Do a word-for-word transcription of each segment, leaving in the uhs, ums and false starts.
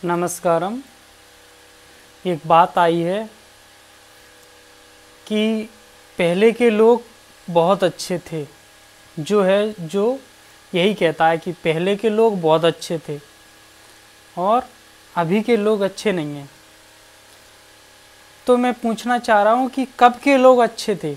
नमस्कारम। एक बात आई है कि पहले के लोग बहुत अच्छे थे, जो है जो यही कहता है कि पहले के लोग बहुत अच्छे थे और अभी के लोग अच्छे नहीं हैं। तो मैं पूछना चाह रहा हूँ कि कब के लोग अच्छे थे,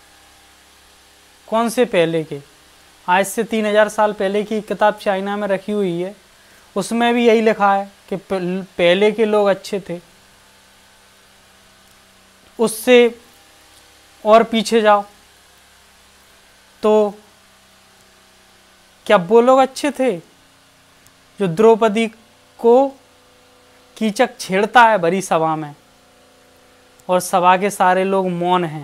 कौन से पहले के। आज से तीन हजार साल पहले की किताब चाइना में रखी हुई है, उसमें भी यही लिखा है कि पहले के लोग अच्छे थे। उससे और पीछे जाओ तो क्या वो लोग अच्छे थे जो द्रौपदी को कीचक छेड़ता है भरी सभा में और सभा के सारे लोग मौन हैं।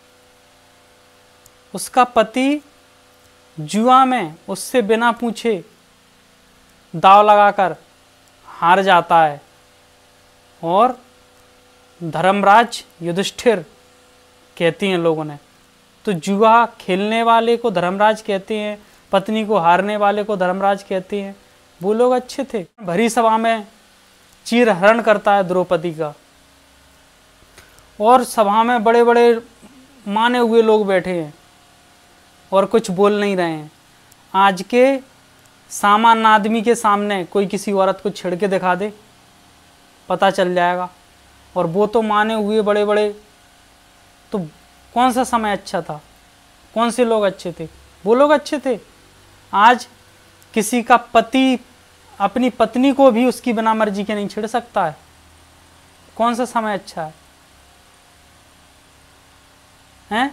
उसका पति जुआ में उससे बिना पूछे दांव लगाकर हार जाता है और धर्मराज युधिष्ठिर कहती हैं लोगों ने। तो जुआ खेलने वाले को धर्मराज कहते हैं, पत्नी को हारने वाले को धर्मराज कहते हैं। वो लोग अच्छे थे। भरी सभा में चीरहरण करता है द्रौपदी का और सभा में बड़े बड़े माने हुए लोग बैठे हैं और कुछ बोल नहीं रहे हैं। आज के सामान्य आदमी के सामने कोई किसी औरत को छेड़ के दिखा दे, पता चल जाएगा। और वो तो माने हुए बड़े बड़े। तो कौन सा समय अच्छा था, कौन से लोग अच्छे थे? वो लोग अच्छे थे। आज किसी का पति अपनी पत्नी को भी उसकी बिना मर्जी के नहीं छेड़ सकता है। कौन सा समय अच्छा है? हैं?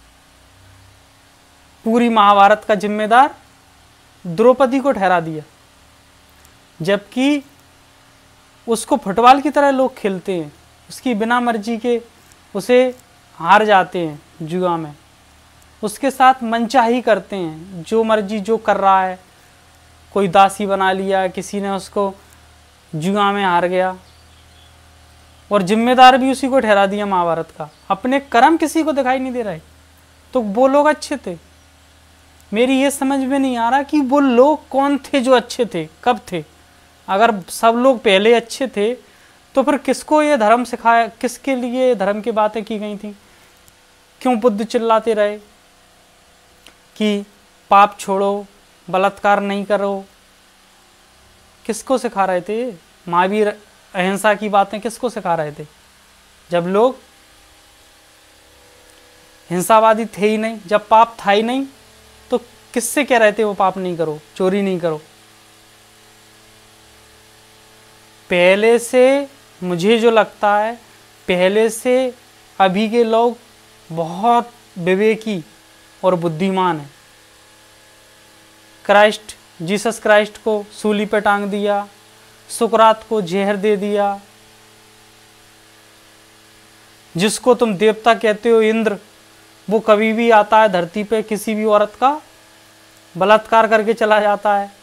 पूरी महाभारत का जिम्मेदार द्रौपदी को ठहरा दिया, जबकि उसको फुटबॉल की तरह लोग खेलते हैं। उसकी बिना मर्जी के उसे हार जाते हैं जुआ में, उसके साथ मनचाही करते हैं, जो मर्जी जो कर रहा है। कोई दासी बना लिया, किसी ने उसको जुआ में हार गया और जिम्मेदार भी उसी को ठहरा दिया महाभारत का। अपने कर्म किसी को दिखाई नहीं दे रहे। तो वो लोग अच्छे थे। मेरी ये समझ में नहीं आ रहा कि वो लोग कौन थे जो अच्छे थे, कब थे। अगर सब लोग पहले अच्छे थे तो फिर किसको ये धर्म सिखाया, किसके लिए धर्म की बातें की गई थी? क्यों बुद्ध चिल्लाते रहे कि पाप छोड़ो, बलात्कार नहीं करो? किसको सिखा रहे थे? महावीर अहिंसा की बातें किसको सिखा रहे थे? जब लोग हिंसावादी थे ही नहीं, जब पाप था ही नहीं, तो किससे कह रहे थे वो पाप नहीं करो, चोरी नहीं करो? पहले से मुझे जो लगता है, पहले से अभी के लोग बहुत विवेकी और बुद्धिमान हैं। क्राइस्ट जीसस क्राइस्ट को सूली पे टांग दिया, सुकरात को जहर दे दिया। जिसको तुम देवता कहते हो इंद्र, वो कभी भी आता है धरती पे किसी भी औरत का बलात्कार करके चला जाता है।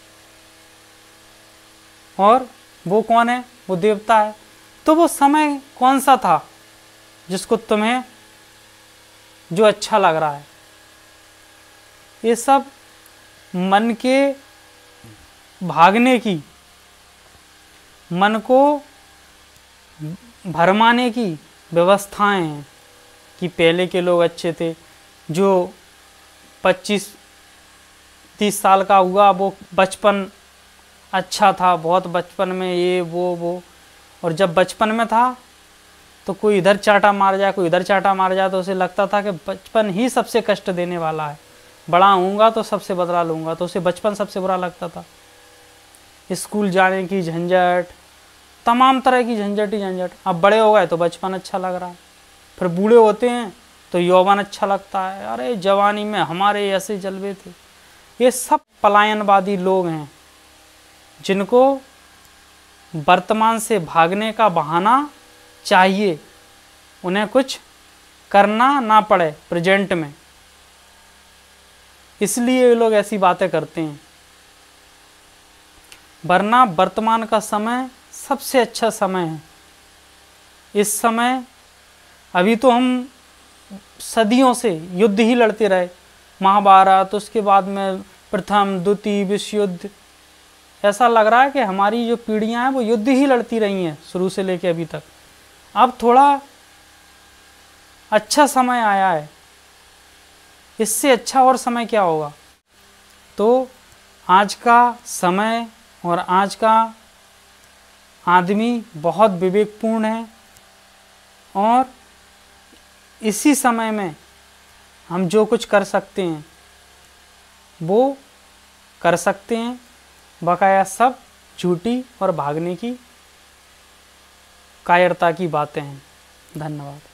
और वो कौन है? वो देवता है। तो वो समय कौन सा था जिसको तुम्हें जो अच्छा लग रहा है? ये सब मन के भागने की, मन को भरमाने की व्यवस्थाएं हैं कि पहले के लोग अच्छे थे। जो पच्चीस तीस साल का हुआ वो बचपन अच्छा था, बहुत बचपन में ये वो वो और जब बचपन में था तो कोई इधर चाटा मार जाए, कोई इधर चाटा मार जाए, तो उसे लगता था कि बचपन ही सबसे कष्ट देने वाला है। बड़ा होऊंगा तो सबसे बदला लूँगा, तो उसे बचपन सबसे बुरा लगता था। स्कूल जाने की झंझट, तमाम तरह की झंझट ही झंझट। अब बड़े हो गए तो बचपन अच्छा लग रहा है, फिर बूढ़े होते हैं तो यौवन अच्छा लगता है। अरे जवानी में हमारे ऐसे जलवे थे। ये सब पलायनवादी लोग हैं जिनको वर्तमान से भागने का बहाना चाहिए, उन्हें कुछ करना ना पड़े प्रेजेंट में, इसलिए ये लोग ऐसी बातें करते हैं। वरना वर्तमान का समय सबसे अच्छा समय है। इस समय अभी तो हम सदियों से युद्ध ही लड़ते रहे, महाभारत, उसके बाद में प्रथम द्वितीय विश्व युद्ध, ऐसा लग रहा है कि हमारी जो पीढ़ियां हैं वो युद्ध ही लड़ती रही हैं शुरू से लेकर अभी तक। अब थोड़ा अच्छा समय आया है, इससे अच्छा और समय क्या होगा। तो आज का समय और आज का आदमी बहुत विवेकपूर्ण है और इसी समय में हम जो कुछ कर सकते हैं वो कर सकते हैं, बकाया सब झूठी और भागने की कायरता की बातें हैं। धन्यवाद।